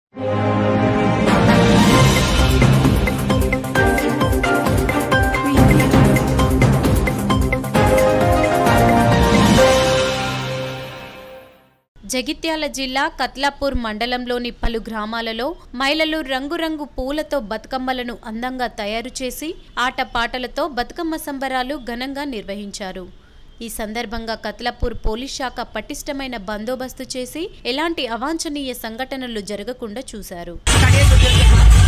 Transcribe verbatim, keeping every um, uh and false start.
జగిత్యాల జిల్లా కథలపూర్ మండలంలోని పలు గ్రామాలలో మహిళలు రంగురంగు పూలతో బతుకమ్మలను అందంగా తయారు చేసి ఆటపాటలతో బతుకమ్మ సంబరాలు ఘనంగా నిర్వహించారు. ఈ సందర్భంగా కథలపూర్ పోలీస్ శాఖ పటిష్టమైన బందోబస్తు చేసి ఎలాంటి అవాంఛనీయ సంఘటనలు జరగకుండా చూశారు.